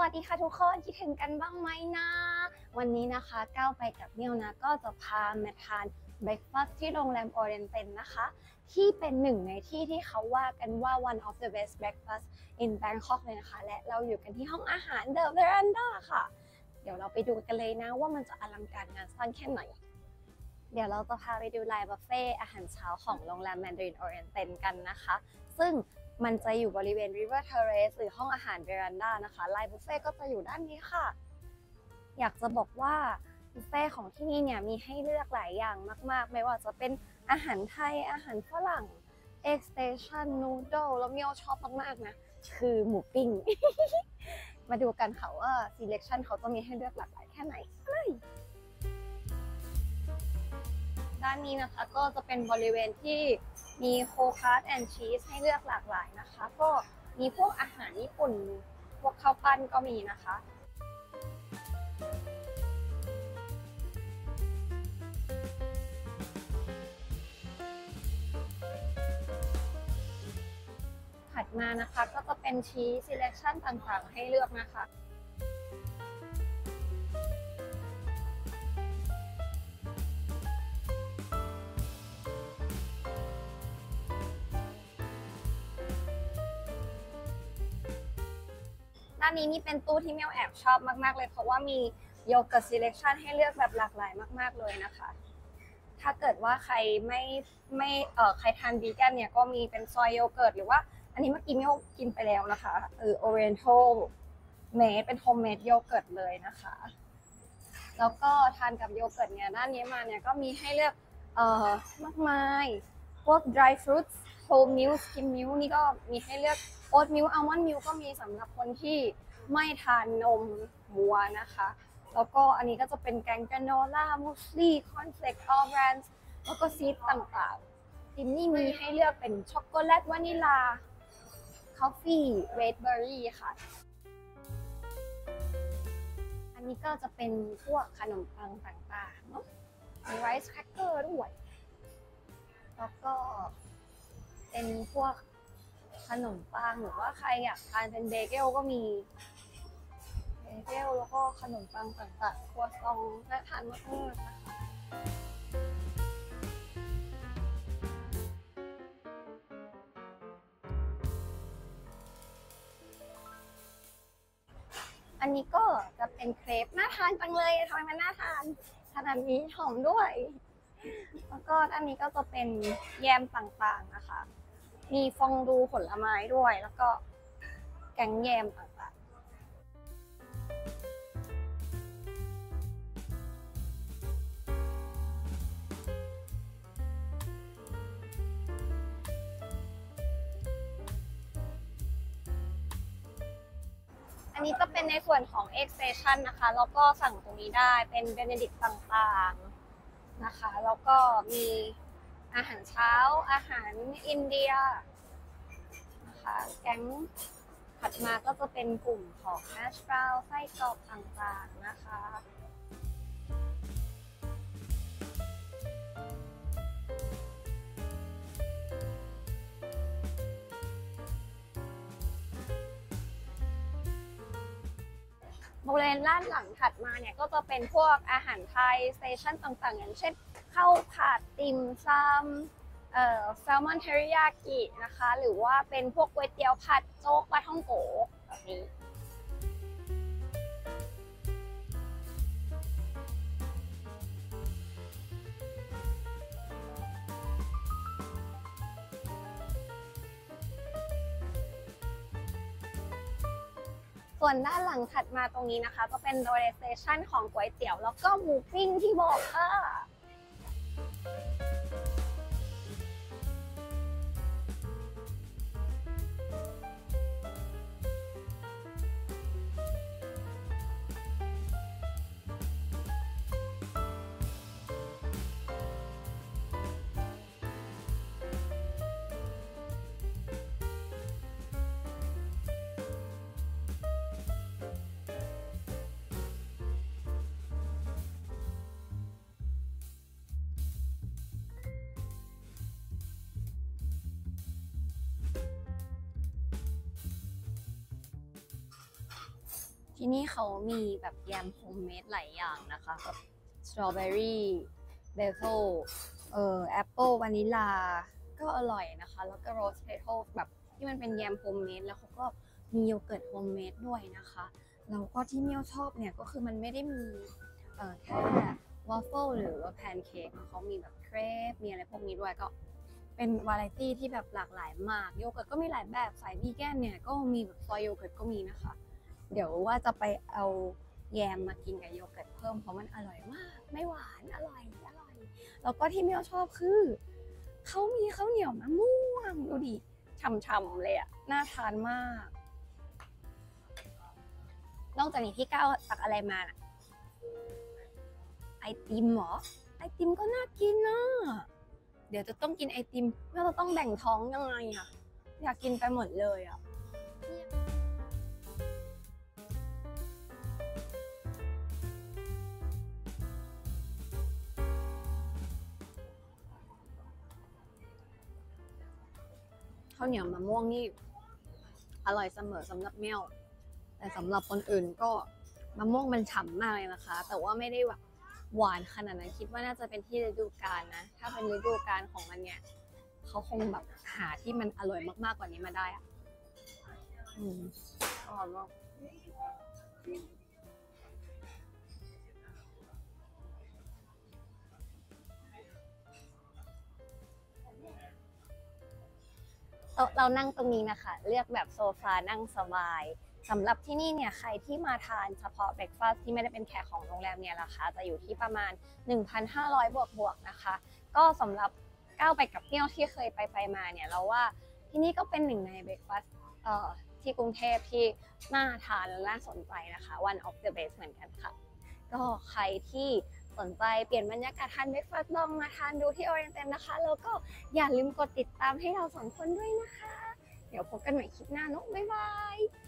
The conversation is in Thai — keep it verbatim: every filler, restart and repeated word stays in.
วัสดีค่ะทุกคนคิดถึงกันบ้างไหมนะวันนี้นะคะก้าวไปกับเมียวนะก็จะพามาทานเบรคฟาสต์ที่โรงแรมโอเรนเตนนะคะที่เป็นหนึ่งในที่ที่เขาว่ากันว่า one of the best breakfast in Bangkok เลยนะคะและเราอยู่กันที่ห้องอาหาร The Veranda ค่ะเดี๋ยวเราไปดูกันเลยนะว่ามันจะอลังการงานสร้างแค่ไหนเดี๋ยวเราจะพาไปดูไลน์บุฟเฟ่อาหารเช้าของโรงแรม Mandarin Oriental กันนะคะซึ่งมันจะอยู่บริเวณ River Terrace หรือห้องอาหาร Veranda นะคะไลน์บุฟเฟ่ก็จะอยู่ด้านนี้ค่ะอยากจะบอกว่าบุฟเฟ่ของที่นี่เนี่ยมีให้เลือกหลายอย่างมากๆไม่ว่าจะเป็นอาหารไทยอาหารฝรั่ง Egg Station Noodle แล้วเมียวชอบมากๆนะคือหมูปิ้ง มาดูกันค่ะว่า selection เขาจะมีให้เลือกหลากหลายแค่ไหนด้านนี้นะคะก็จะเป็นบริเวณที่มีโคคัสแอนด์ชีสให้เลือกหลากหลายนะคะก็มีพวกอาหารญี่ปุ่นพวกข้าวปั้นก็มีนะคะถัดมานะคะก็จะเป็นชีส selection ต่างๆให้เลือกนะคะด้านนี้นี่เป็นตู้ที่เมียวแอบชอบมากๆเลยเพราะว่ามีโยเกิร์ต selection ให้เลือกแบบหลากหลายมากๆเลยนะคะถ้าเกิดว่าใครไม่ไม่เอ่อใครทานวีแกนเนี่ยก็มีเป็นซอยโยเกิร์ตหรือว่าอันนี้เมื่อกี้เมียวกินไปแล้วนะคะเออ Oriental made เป็น homemade โยเกิร์ตเลยนะคะแล้วก็ทานกับโยเกิร์ตเนี่ยด้านนี้มาเนี่ยก็มีให้เลือกเอ่อมากมายพวก dry fruits whole milk skim milk นี่ก็มีให้เลือก oat milk almond milk ก็มีสำหรับคนที่ไม่ทานนมวัวนะคะแล้วก็อันนี้ก็จะเป็นแกงกราโนล่ามูสลี่คอนเฟลกออลแบรนด์แล้วก็ซีดต่างๆทิมนี่มีให้เลือกเป็นช็อกโกแลตวานิลาคอฟฟี่เรดเบอร์รี่ค่ะอันนี้ก็จะเป็นพวกขนมปังต่างๆเนาะมีไรซ์แครกเกอร์ด้วยแล้วก็เป็นพวกขนมปังหรือว่าใครอยากทานเป็นเบเกลก็มีเบเกลแล้วก็ขนมปังต่างๆครัวซองน่าทานมากๆนะคะอันนี้ก็จะเป็นเครปน่าทานจังเลยทำไมมันน่าทานขนาดนี้หอมด้วยแล้วก็อันนี้ก็จะเป็นแยมต่างๆนะคะมีฟองดูผลไม้ด้วยแล้วก็แกงแยมต่างๆอันนี้จะเป็นในส่วนของ Egg Station นะคะแล้วก็สั่งตรงนี้ได้เป็นเบเนดิกต่างๆนะคะแล้วก็มีอาหารเช้าอาหารอินเดียนะคะแกงถัดมาก็จะเป็นกลุ่มของแฮชบราวน์ไส้กรอกต่างๆนะคะบริเวณด้านหลังถัดมาเนี่ยก็จะเป็นพวกอาหารไทยสเตชันต่างๆอย่างเช่นข้าวผัดติ่มซำเอ่อแซลมอนเทริยากินะคะหรือว่าเป็นพวกก๋วยเตี๋ยวผัดโจ๊กปลาท่องโกแบบนี้ส่วนด้านหลังถัดมาตรงนี้นะคะจะเป็นโดยสเตชันของก๋วยเตี๋ยวแล้วก็หมูปิ้งที่บอกค่ะที่นี่เขามีแบบแยมโฮมเมดหลายอย่างนะคะแบบสตรอเบอรี่เบเกิลเอ่อแอปเปิลวานิลาก็อร่อยนะคะแล้วก็โรสเพทัลแบบที่มันเป็นแยมโฮมเมดแล้วเขาก็มีโยเกิร์ตโฮมเมดด้วยนะคะแล้วก็ที่เมี่ยวชอบเนี่ยก็คือมันไม่ได้มีเอ่อแค่วอฟเฟิลหรือว่าแพนเค้กเขามีแบบเครปมีอะไรพวกนี้ด้วยก็เป็นวาไรตี้ที่แบบหลากหลายมากโยเกิร์ตก็มีหลายแบบสายวีแกนเนี่ยก็มีแบบซอยโยเกิร์ตก็มีนะคะเดี๋ยวว่าจะไปเอาแยมมากินกับโยเกิร์ตเพิ่มเพราะมันอร่อยมากไม่หวานอร่อยอร่อยแล้วก็ที่เมี่ยวชอบคือเขามีข้าวเหนียวมะม่วงดูดิฉ่ำๆเลยอะน่าทานมากนอกจากนี้พี่ก้าวตักอะไรมาน่ะไอติมเหรอไอติมก็น่ากินนะเดี๋ยวจะต้องกินไอติมแล้วเราต้องแบ่งท้องยังไงอะอยากกินไปหมดเลยอะข้าวเหนียวมะม่วงนี่อร่อยเสมอสำหรับเมี่ยวแต่สำหรับคนอื่นก็มะม่วงมันฉ่ำมากเลยนะคะแต่ว่าไม่ได้แบบหวานขนาดนั้นคิดว่าน่าจะเป็นที่ฤดูกาลนะถ้าเป็นฤดูกาลของมันเนี่ยเขาคงแบบหาที่มันอร่อยมากๆกว่านี้มาได้อะอืมอร่อยมากโต๊ะเรานั่งตรงนี้นะคะเลือกแบบโซฟานั่งสบายสำหรับที่นี่เนี่ยใครที่มาทานเฉพาะเบรคฟาสต์ที่ไม่ได้เป็นแขกของโรงแรมเนี่ยราคาจะอยู่ที่ประมาณ หนึ่งพันห้าร้อย บวกบวกนะคะก็สำหรับก้าวไปกับเที่ยวที่เคยไปไปมาเนี่ยเราว่าที่นี่ก็เป็นหนึ่งในเบรคฟาสต์เอ่อที่กรุงเทพที่น่าทานและน่าสนใจนะคะ one of the best เหมือนกันค่ะก็ใครที่สนใจเปลี่ยนบรรยากาศทานเบรคฟาสต์ลองมาทานดูที่ Oriental นะคะแล้วก็อย่าลืมกดติดตามให้เราสองคนด้วยนะคะเดี๋ยวพบกันใหม่คลิปหน้าเนอะบ๊ายบาย